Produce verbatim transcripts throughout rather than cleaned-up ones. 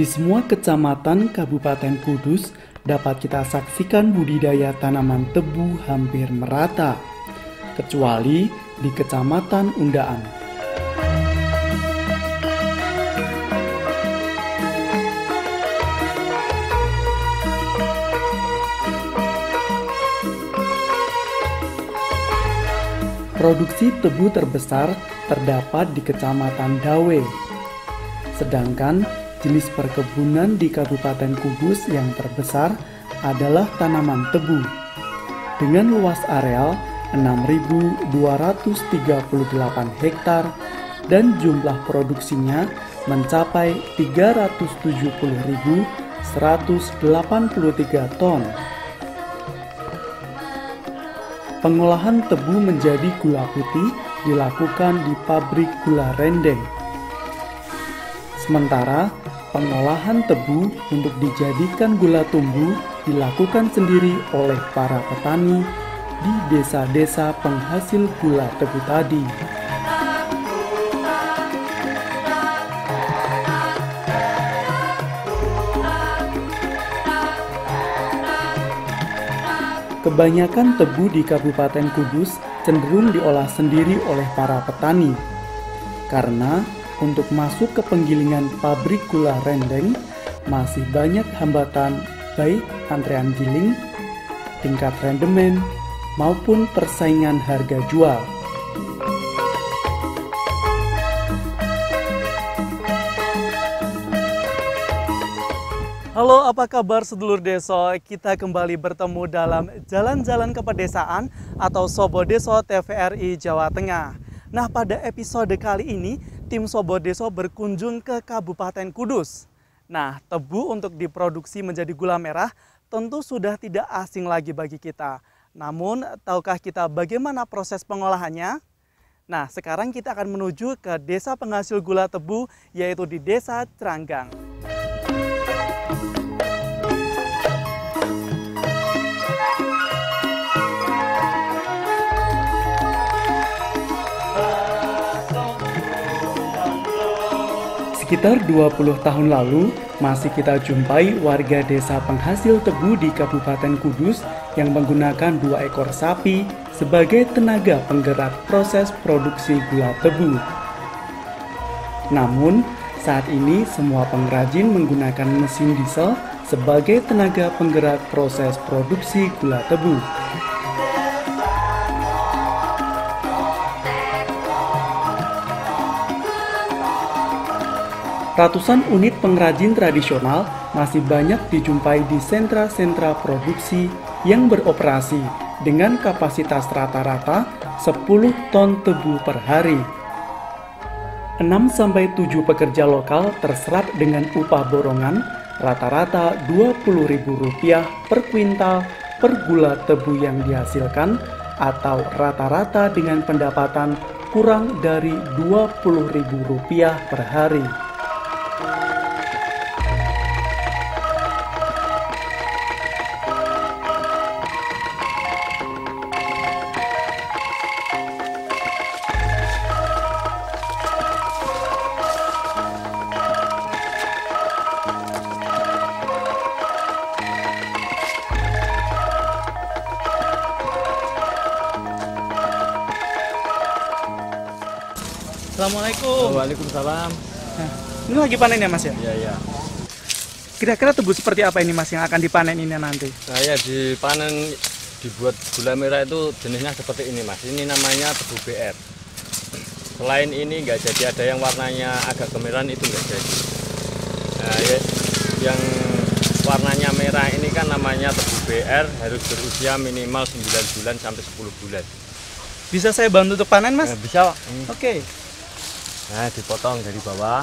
Di semua kecamatan Kabupaten Kudus dapat kita saksikan budidaya tanaman tebu hampir merata, kecuali di Kecamatan Undaan. Produksi tebu terbesar terdapat di Kecamatan Dawe, sedangkan jenis perkebunan di Kabupaten Kudus yang terbesar adalah tanaman tebu, dengan luas areal enam ribu dua ratus tiga puluh delapan hektar dan jumlah produksinya mencapai tiga ratus tujuh puluh ribu seratus delapan puluh tiga ton. Pengolahan tebu menjadi gula putih dilakukan di pabrik gula Rendeng. Sementara pengolahan tebu untuk dijadikan gula tumbuh dilakukan sendiri oleh para petani di desa-desa penghasil gula tebu tadi. Kebanyakan tebu di Kabupaten Kudus cenderung diolah sendiri oleh para petani, karena untuk masuk ke penggilingan pabrik gula Rendeng masih banyak hambatan, baik antrean giling, tingkat rendemen, maupun persaingan harga jual. Halo, apa kabar sedulur deso? Kita kembali bertemu dalam Jalan-Jalan Kepedesaan atau Sobo Deso T V R I Jawa Tengah. Nah, pada episode kali ini, tim Sobo Deso berkunjung ke Kabupaten Kudus. Nah, tebu untuk diproduksi menjadi gula merah tentu sudah tidak asing lagi bagi kita. Namun, tahukah kita bagaimana proses pengolahannya? Nah, sekarang kita akan menuju ke desa penghasil gula tebu, yaitu di Desa Ceranggang. Sekitar dua puluh tahun lalu, masih kita jumpai warga desa penghasil tebu di Kabupaten Kudus yang menggunakan dua ekor sapi sebagai tenaga penggerak proses produksi gula tebu. Namun, saat ini semua pengrajin menggunakan mesin diesel sebagai tenaga penggerak proses produksi gula tebu. Ratusan unit pengrajin tradisional masih banyak dijumpai di sentra-sentra produksi yang beroperasi dengan kapasitas rata-rata sepuluh ton tebu per hari. enam sampai tujuh pekerja lokal terserap dengan upah borongan rata-rata dua puluh ribu rupiah per kuintal per gula tebu yang dihasilkan, atau rata-rata dengan pendapatan kurang dari dua puluh ribu rupiah per hari. Assalamualaikum. Waalaikumsalam. Nah, ini lagi panen ya, Mas ya? Iya, iya. Kira-kira tebu seperti apa ini, Mas, yang akan dipanen ini nanti? Nah, ya dipanen, dibuat gula merah itu jenisnya seperti ini, Mas. Ini namanya tebu B R. Selain ini nggak jadi, ada yang warnanya agak kemerahan, itu nggak jadi. Nah, ya, yang warnanya merah ini kan namanya tebu B R, harus berusia minimal sembilan bulan sampai sepuluh bulan. Bisa saya bantu untuk panen, Mas? Nah, bisa, Pak. Hmm. Oke. Okay. Nah, dipotong dari bawah.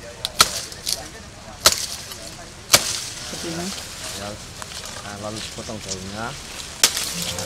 Seperti ini. Ya, nah, lalu dipotong daunnya. Nah,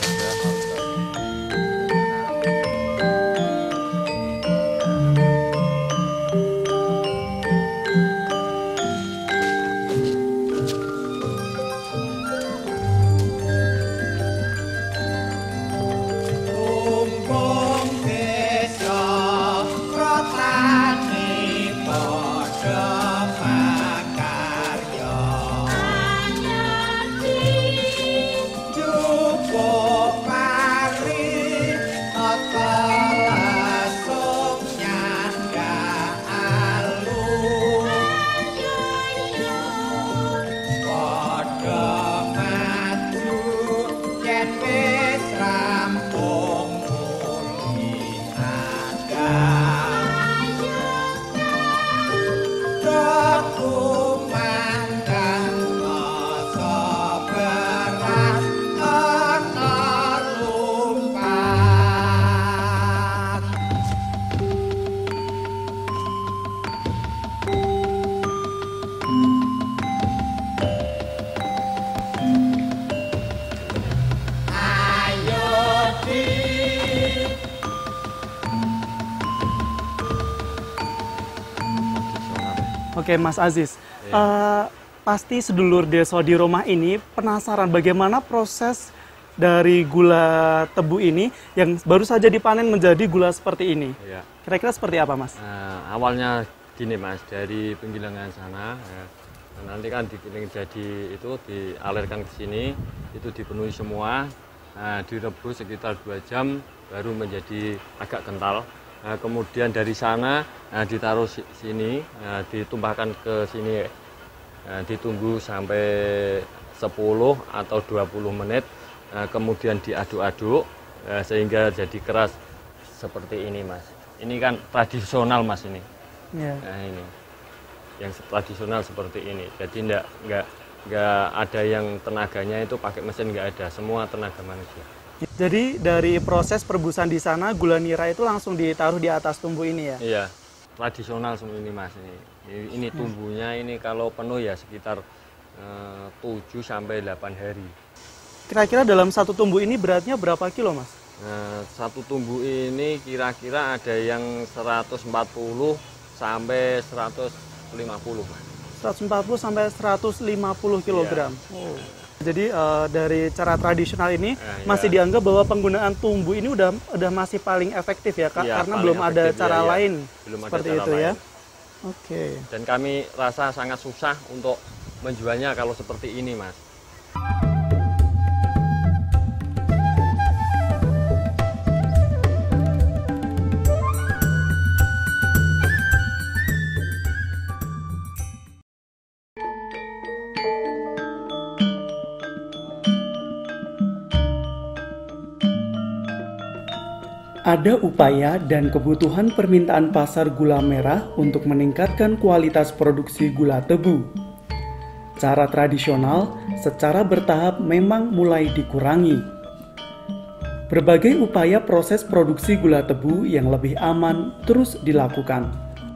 Oke, Mas Aziz, Iya. eh, pasti sedulur Deso di rumah ini penasaran bagaimana proses dari gula tebu ini yang baru saja dipanen menjadi gula seperti ini. Iya. Kira-kira seperti apa, Mas? Nah, awalnya gini Mas, dari penggilingan sana, ya, nanti kan digiling jadi itu dialirkan ke sini, itu dipenuhi semua, nah, direbus sekitar dua jam baru menjadi agak kental. Nah, kemudian dari sana nah, ditaruh sini, nah, ditumpahkan ke sini, nah, ditunggu sampai sepuluh atau dua puluh menit, nah, kemudian diaduk-aduk nah, sehingga jadi keras seperti ini Mas. Ini kan tradisional Mas ini. Ya. Nah ini yang tradisional seperti ini. Jadi enggak enggak enggak ada yang tenaganya itu pakai mesin, enggak ada, semua tenaga manusia. Jadi dari proses perebusan di sana gula nira itu langsung ditaruh di atas tumbuh ini ya? Iya, tradisional semua ini Mas ini. Ini, ini tumbuhnya ini kalau penuh ya sekitar eh, tujuh sampai delapan hari. Kira-kira dalam satu tumbuh ini beratnya berapa kilo, Mas? Nah, satu tumbuh ini kira-kira ada yang seratus empat puluh sampai seratus lima puluh Mas. seratus empat puluh sampai seratus lima puluh kilogram. Iya. Oh. Jadi uh, dari cara tradisional ini Nah, masih iya. dianggap bahwa penggunaan tumbuh ini udah udah masih paling efektif ya, Kak, Iya, karena paling belum ada efektif, cara iya, iya. lain Belum ada seperti cara itu ya. lain. Oke. Dan kami rasa sangat susah untuk menjualnya kalau seperti ini Mas. Ada upaya dan kebutuhan permintaan pasar gula merah untuk meningkatkan kualitas produksi gula tebu. Cara tradisional secara bertahap memang mulai dikurangi. Berbagai upaya proses produksi gula tebu yang lebih aman terus dilakukan.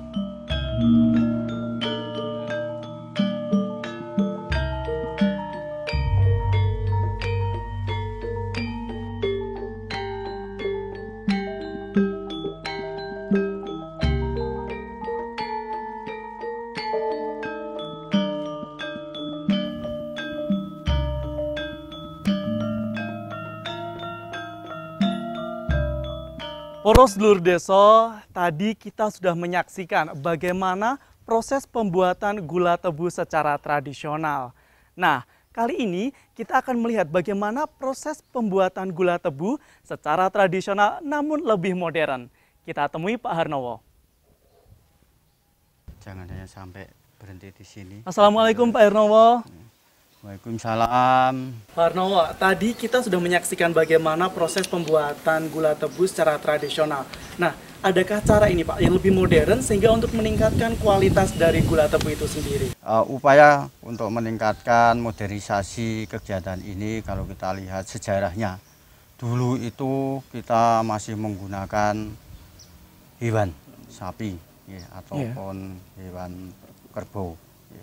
Poros Sedulur Deso, tadi kita sudah menyaksikan bagaimana proses pembuatan gula tebu secara tradisional. Nah, kali ini kita akan melihat bagaimana proses pembuatan gula tebu secara tradisional namun lebih modern. Kita temui Pak Harnowo. Jangan hanya sampai berhenti di sini. Assalamualaikum Pak Harnowo. Waalaikumsalam. Pak Harnowo, tadi kita sudah menyaksikan bagaimana proses pembuatan gula tebu secara tradisional. Nah, adakah cara ini Pak yang lebih modern sehingga untuk meningkatkan kualitas dari gula tebu itu sendiri? Uh, upaya untuk meningkatkan modernisasi kegiatan ini kalau kita lihat sejarahnya, dulu itu kita masih menggunakan hewan sapi ya, ataupun yeah. hewan kerbau.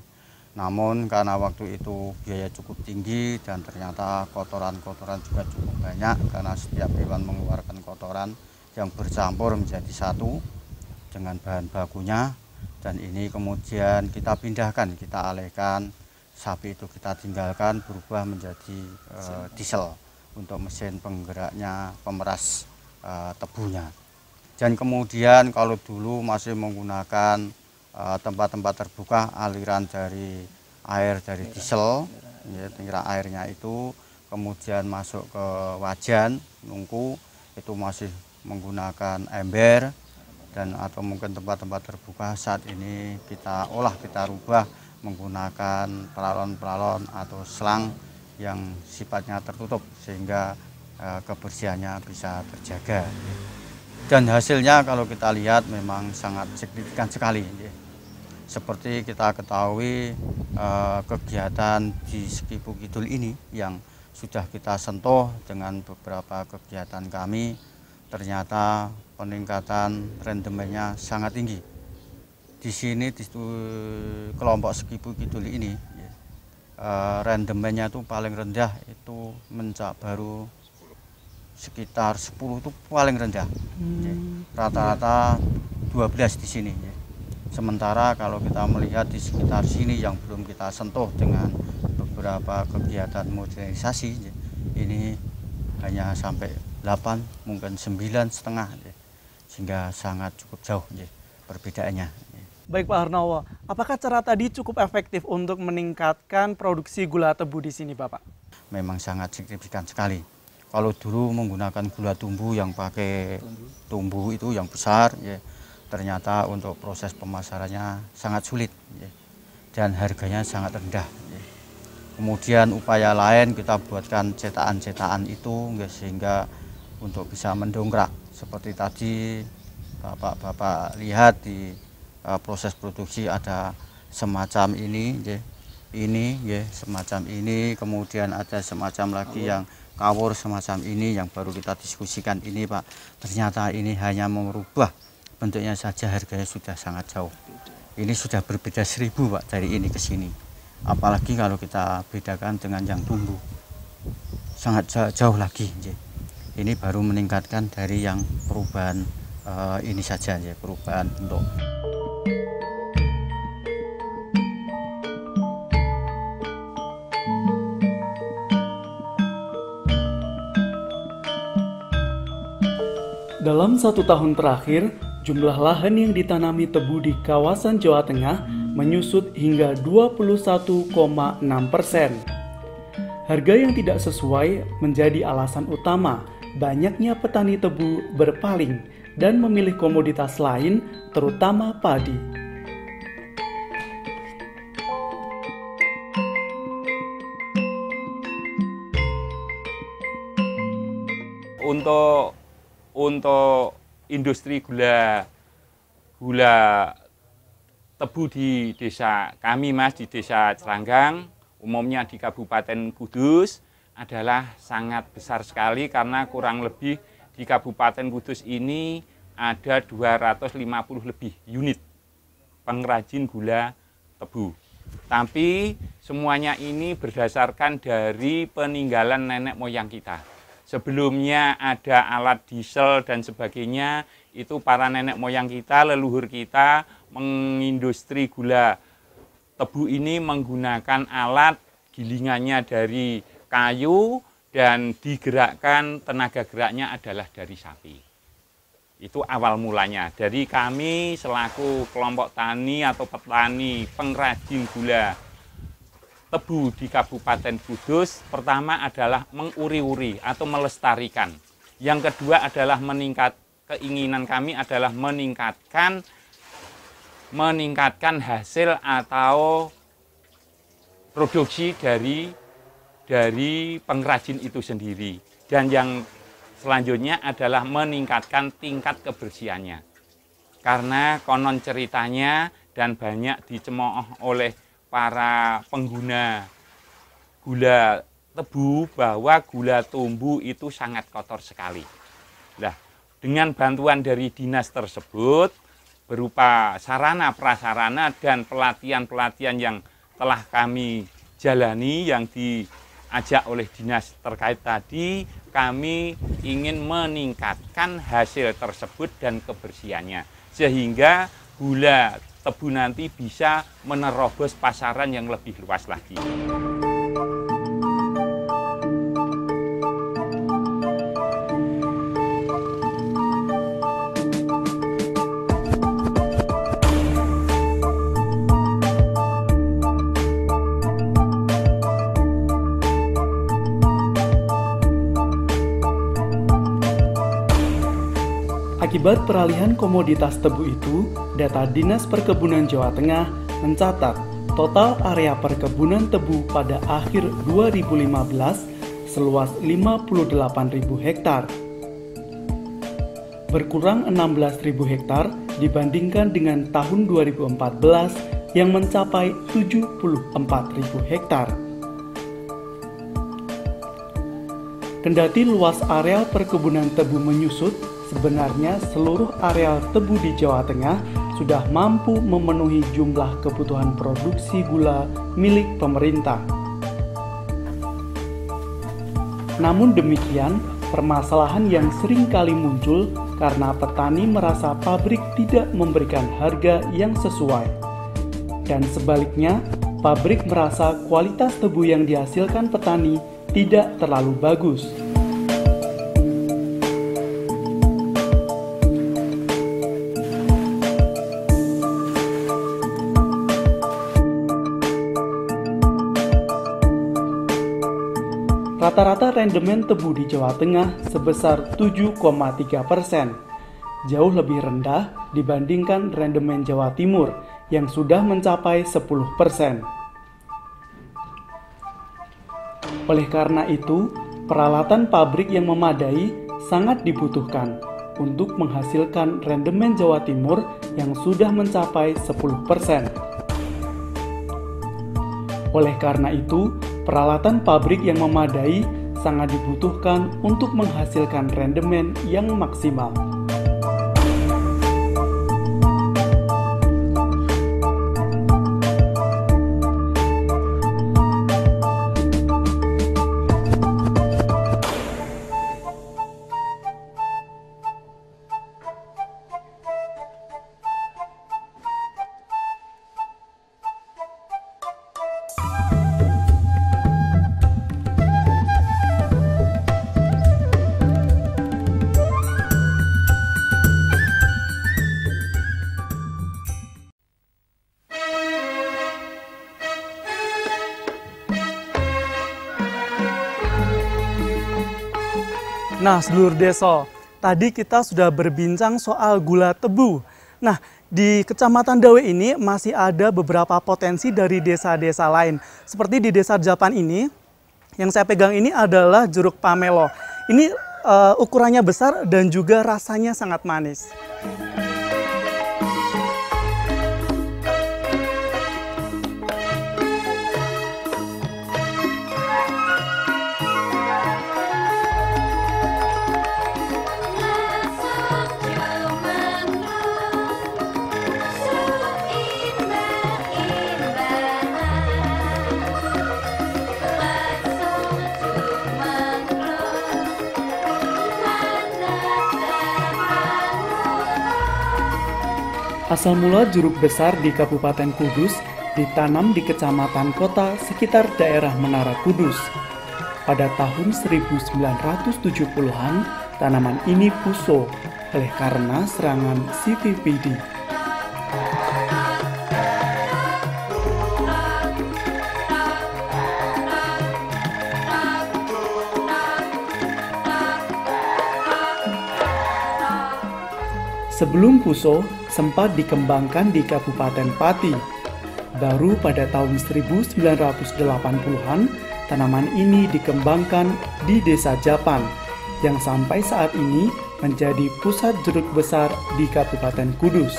Namun karena waktu itu biaya cukup tinggi dan ternyata kotoran-kotoran juga cukup banyak karena setiap hewan mengeluarkan kotoran yang bercampur menjadi satu dengan bahan bakunya, dan ini kemudian kita pindahkan, kita alihkan, sapi itu kita tinggalkan berubah menjadi uh, diesel untuk mesin penggeraknya, pemeras uh, tebunya. Dan kemudian kalau dulu masih menggunakan tempat-tempat uh, terbuka, aliran dari air dari diesel, ya, aliran airnya itu kemudian masuk ke wajan, nungku, itu masih menggunakan ember, dan atau mungkin tempat-tempat terbuka saat ini kita olah, kita rubah menggunakan peralon-peralon atau selang yang sifatnya tertutup sehingga uh, kebersihannya bisa terjaga. Dan hasilnya kalau kita lihat memang sangat signifikan sekali. Ya. Seperti kita ketahui eh, kegiatan di Sekipu Kidul ini yang sudah kita sentuh dengan beberapa kegiatan kami, ternyata peningkatan rendemennya sangat tinggi. Di sini di kelompok Sekipu Kidul ini ya, eh, rendemennya itu paling rendah itu mencak baru sekitar sepuluh itu paling rendah. Rata-rata dua belas di sini. Ya. Sementara kalau kita melihat di sekitar sini yang belum kita sentuh dengan beberapa kegiatan modernisasi, ini hanya sampai delapan, mungkin sembilan setengah, sehingga sangat cukup jauh perbedaannya. Baik Pak Harnowo, apakah cara tadi cukup efektif untuk meningkatkan produksi gula tebu di sini Bapak? Memang sangat signifikan sekali. Kalau dulu menggunakan gula tumbuh yang pakai tumbuh itu yang besar, ya, ternyata untuk proses pemasarannya sangat sulit, ya, dan harganya sangat rendah. Ya. Kemudian upaya lain kita buatkan cetakan-cetakan itu, ya, sehingga untuk bisa mendongkrak. Seperti tadi Bapak-Bapak lihat di uh, proses produksi ada semacam ini, ya, ini, ya, semacam ini, kemudian ada semacam lagi yang kawur semacam ini yang baru kita diskusikan ini Pak. Ternyata ini hanya merubah bentuknya saja, harganya sudah sangat jauh. Ini sudah berbeda seribu Pak dari ini ke sini. Apalagi kalau kita bedakan dengan yang tumbuh, sangat jauh lagi. Ini baru meningkatkan dari yang perubahan uh, ini saja, ya, perubahan bentuk. Dalam satu tahun terakhir, jumlah lahan yang ditanami tebu di kawasan Jawa Tengah menyusut hingga dua puluh satu koma enam persen. Harga yang tidak sesuai menjadi alasan utama banyaknya petani tebu berpaling dan memilih komoditas lain, terutama padi. Untuk Untuk industri gula gula tebu di desa kami Mas, di desa Ceranggang, umumnya di Kabupaten Kudus, adalah sangat besar sekali karena kurang lebih di Kabupaten Kudus ini ada dua ratus lima puluh lebih unit pengrajin gula tebu. Tapi semuanya ini berdasarkan dari peninggalan nenek moyang kita. Sebelumnya ada alat diesel dan sebagainya, itu para nenek moyang kita, leluhur kita mengindustri gula tebu ini menggunakan alat gilingannya dari kayu dan digerakkan, tenaga geraknya adalah dari sapi. Itu awal mulanya. Dari kami selaku kelompok tani atau petani pengrajin gula tebu di Kabupaten Kudus, pertama adalah menguri-uri atau melestarikan. Yang kedua adalah meningkat, keinginan kami adalah meningkatkan meningkatkan hasil atau produksi dari dari pengrajin itu sendiri. Dan yang selanjutnya adalah meningkatkan tingkat kebersihannya. Karena konon ceritanya dan banyak dicemooh oleh para pengguna gula tebu bahwa gula tumbuh itu sangat kotor sekali. Nah, dengan bantuan dari dinas tersebut berupa sarana prasarana dan pelatihan-pelatihan yang telah kami jalani yang diajak oleh dinas terkait tadi, kami ingin meningkatkan hasil tersebut dan kebersihannya sehingga gula tebu nanti bisa menerobos pasaran yang lebih luas lagi. Akibat peralihan komoditas tebu itu, data Dinas Perkebunan Jawa Tengah mencatat total area perkebunan tebu pada akhir dua ribu lima belas seluas lima puluh delapan ribu hektar. Berkurang enam belas ribu hektar dibandingkan dengan tahun dua ribu empat belas yang mencapai tujuh puluh empat ribu hektar. Kendati luas areal perkebunan tebu menyusut, sebenarnya seluruh areal tebu di Jawa Tengah sudah mampu memenuhi jumlah kebutuhan produksi gula milik pemerintah. Namun demikian, permasalahan yang sering kali muncul karena petani merasa pabrik tidak memberikan harga yang sesuai. Dan sebaliknya, pabrik merasa kualitas tebu yang dihasilkan petani tidak terlalu bagus. Rata-rata rendemen tebu di Jawa Tengah sebesar tujuh koma tiga persen, jauh lebih rendah dibandingkan rendemen Jawa Timur yang sudah mencapai sepuluh persen. Oleh karena itu, peralatan pabrik yang memadai sangat dibutuhkan untuk menghasilkan rendemen Jawa Timur yang sudah mencapai sepuluh persen. Oleh karena itu, peralatan pabrik yang memadai sangat dibutuhkan untuk menghasilkan rendemen yang maksimal. Nah, sedulur desa, tadi kita sudah berbincang soal gula tebu. Nah, di Kecamatan Dawe ini masih ada beberapa potensi dari desa-desa lain. Seperti di Desa Japan ini, yang saya pegang ini adalah jeruk pamelo. Ini uh, ukurannya besar dan juga rasanya sangat manis. Asal mula jeruk besar di Kabupaten Kudus ditanam di kecamatan kota sekitar daerah Menara Kudus. Pada tahun seribu sembilan ratus tujuh puluhan, tanaman ini puso oleh karena serangan C V P D. Sebelum puso, sempat dikembangkan di Kabupaten Pati. Baru pada tahun seribu sembilan ratus delapan puluhan, tanaman ini dikembangkan di Desa Japan, yang sampai saat ini menjadi pusat jeruk besar di Kabupaten Kudus.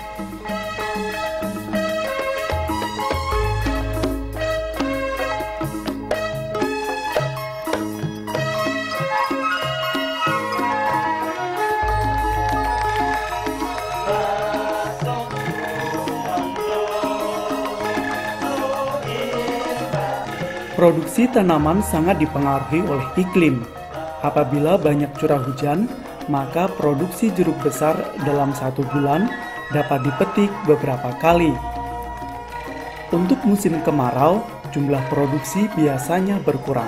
Produksi tanaman sangat dipengaruhi oleh iklim. Apabila banyak curah hujan, maka produksi jeruk besar dalam satu bulan dapat dipetik beberapa kali. Untuk musim kemarau, jumlah produksi biasanya berkurang.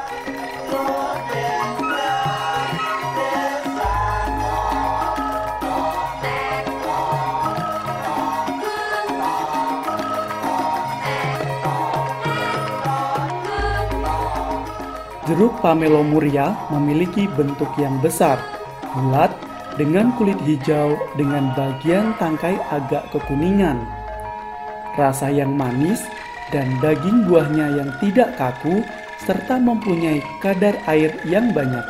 Jeruk Pamelo Muria memiliki bentuk yang besar, bulat, dengan kulit hijau dengan bagian tangkai agak kekuningan. Rasa yang manis dan daging buahnya yang tidak kaku, serta mempunyai kadar air yang banyak.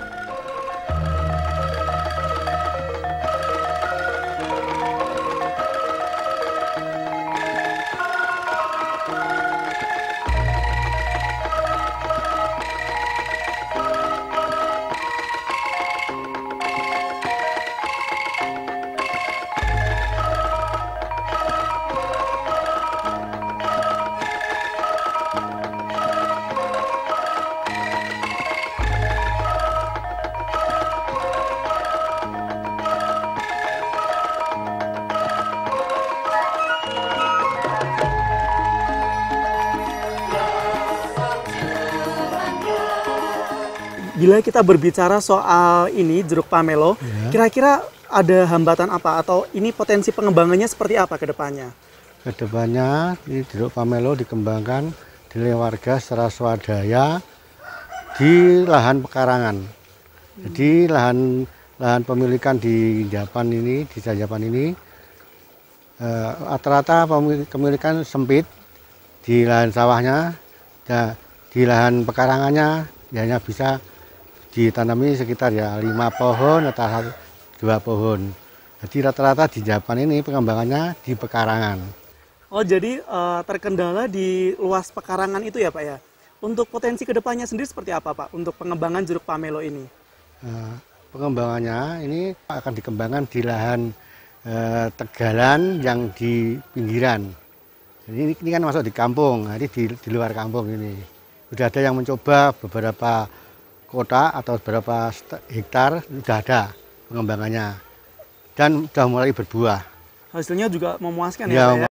Bila kita berbicara soal ini jeruk pamelo, kira-kira ada hambatan apa atau ini potensi pengembangannya seperti apa ke depannya? Kedepannya ini jeruk pamelo dikembangkan oleh warga secara swadaya di lahan pekarangan. Jadi lahan lahan pemilikan di Japan ini, di Japan ini rata-rata eh, pemilikan sempit di lahan sawahnya, dan di lahan pekarangannya hanya bisa ditanami sekitar ya lima pohon atau dua pohon. Jadi rata-rata di Japan ini pengembangannya di pekarangan. Oh, jadi uh, terkendala di luas pekarangan itu ya Pak ya? Untuk potensi kedepannya sendiri seperti apa Pak untuk pengembangan jeruk pamelo ini? Uh, pengembangannya ini akan dikembangkan di lahan uh, tegalan yang di pinggiran. Jadi ini, ini kan masuk di kampung, jadi di, di luar kampung ini. Sudah ada yang mencoba beberapa kota atau beberapa hektar, sudah ada pengembangannya. Dan sudah mulai berbuah. Hasilnya juga memuaskan ya, ya Pak ya?